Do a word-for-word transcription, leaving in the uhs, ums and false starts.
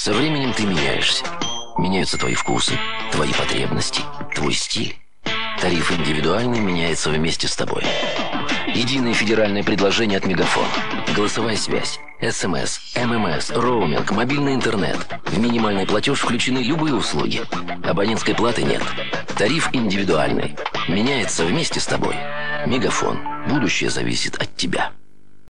Со временем ты меняешься. Меняются твои вкусы, твои потребности, твой стиль. Тариф индивидуальный меняется вместе с тобой. Единое федеральное предложение от Мегафон. Голосовая связь, СМС, ММС, роуминг, мобильный интернет. В минимальный платеж включены любые услуги. Абонентской платы нет. Тариф индивидуальный. Меняется вместе с тобой. Мегафон. Будущее зависит от тебя.